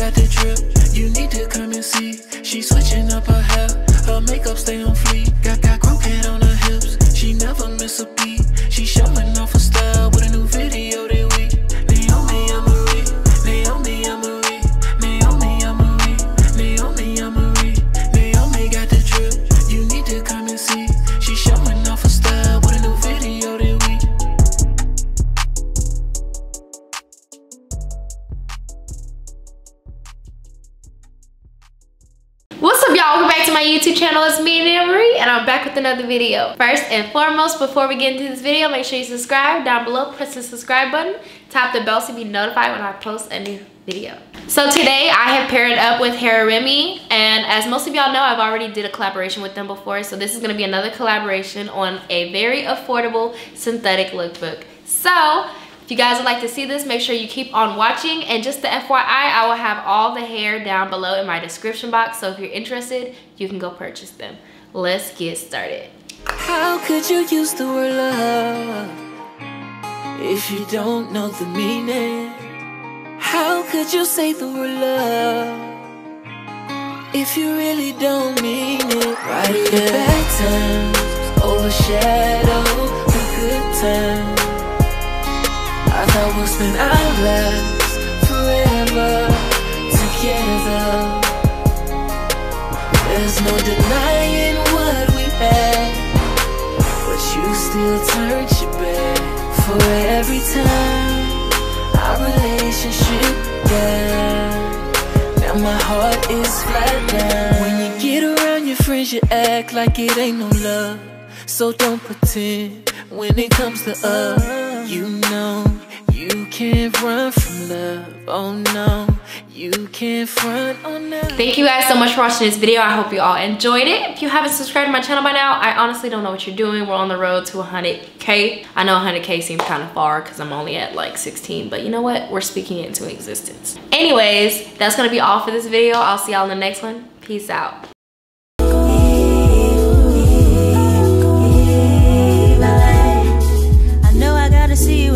got the drip, you need to come and see. She switching up her hair, her makeup stay on fleek. Got croquette on her hips, she never miss a beat. She showing off her style with a new video this week. Naomi Amory, Naomi Amory, Naomi Amory, Naomi Amory. Naomi got the drip, you need to come and see. She showing off her style with a new video this week. What's up, y'all? Welcome back to my YouTube channel. It's me, Anne-Marie, and I'm back with another video. First and foremost, before we get into this video, make sure you subscribe down below. Press the subscribe button, tap the bell so you be notified when I post a new video. So today I have paired up with Hera Remy, and as most of y'all know, I've already did a collaboration with them before, so this is going to be another collaboration on a very affordable synthetic lookbook. So if you guys would like to see this, make sure you keep on watching. And just the FYI, I will have all the hair down below in my description box, so if you're interested, you can go purchase them. Let's get started. How could you use the word love if you don't know the meaning? How could you say the word love if you really don't mean it? Right, yeah. Bad times overshadow the good times. I thought we'll spend our lives forever together. There's no denying what we had, but you still turned your back for every time our relationship died. Now my heart is flat down. When you get around your friends, you act like it ain't no love. So don't pretend when it comes to us. You know you can't run from love. Oh no, you can't front on love. Thank you guys so much for watching this video. I hope you all enjoyed it. If you haven't subscribed to my channel by now, I honestly don't know what you're doing. We're on the road to 100K. I know 100K seems kind of far because I'm only at like 16, but you know what? We're speaking it into existence. Anyways, that's gonna be all for this video. I'll see y'all in the next one. Peace out. See you